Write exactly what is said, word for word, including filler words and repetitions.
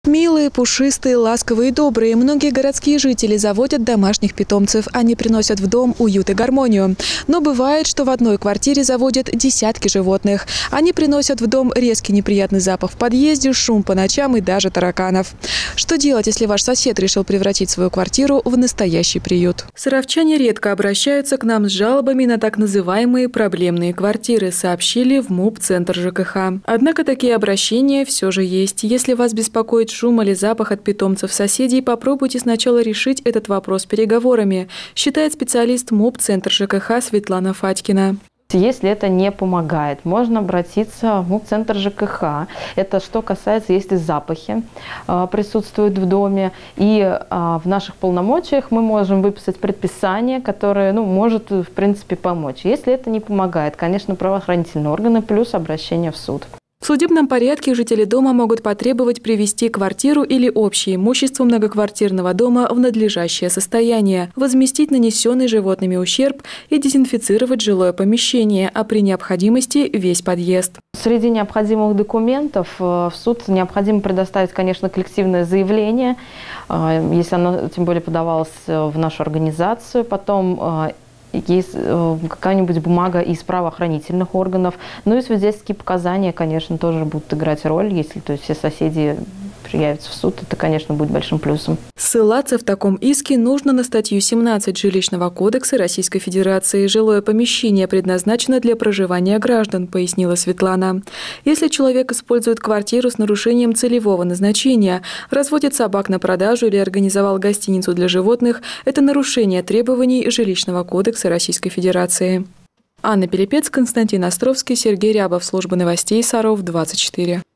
Милые, пушистые, ласковые и добрые. Многие городские жители заводят домашних питомцев. Они приносят в дом уют и гармонию. Но бывает, что в одной квартире заводят десятки животных. Они приносят в дом резкий неприятный запах в подъезде, шум по ночам и даже тараканов. Что делать, если ваш сосед решил превратить свою квартиру в настоящий приют? Саровчане редко обращаются к нам с жалобами на так называемые проблемные квартиры, сообщили в МУП «Центр ЖКХ». Однако такие обращения все же есть. Если вас беспокоит шум или запах от питомцев соседей, попробуйте сначала решить этот вопрос переговорами, считает специалист МУП «Центр ЖКХ» Светлана Фатькина. Если это не помогает, можно обратиться в МУП-центр ЖКХ. Это что касается, если запахи э, присутствуют в доме. И э, в наших полномочиях мы можем выписать предписание, которое ну, может, в принципе, помочь. Если это не помогает, конечно, правоохранительные органы плюс обращение в суд. В судебном порядке жители дома могут потребовать привести квартиру или общее имущество многоквартирного дома в надлежащее состояние, возместить нанесенный животными ущерб и дезинфицировать жилое помещение, а при необходимости весь подъезд. Среди необходимых документов в суд необходимо предоставить, конечно, коллективное заявление, если оно тем более подавалось в нашу организацию, потом есть какая-нибудь бумага из правоохранительных органов. Ну и свидетельские показания, конечно, тоже будут играть роль. Если то есть, все соседи явятся в суд, это, конечно, будет большим плюсом. Ссылаться в таком иске нужно на статью семнадцать Жилищного кодекса Российской Федерации. Жилое помещение предназначено для проживания граждан, пояснила Светлана. Если человек использует квартиру с нарушением целевого назначения, разводит собак на продажу или организовал гостиницу для животных, это нарушение требований Жилищного кодекса Российской Федерации. Анна Пилипец, Константин Островский, Сергей Рябов. Служба новостей Саров, двадцать четыре.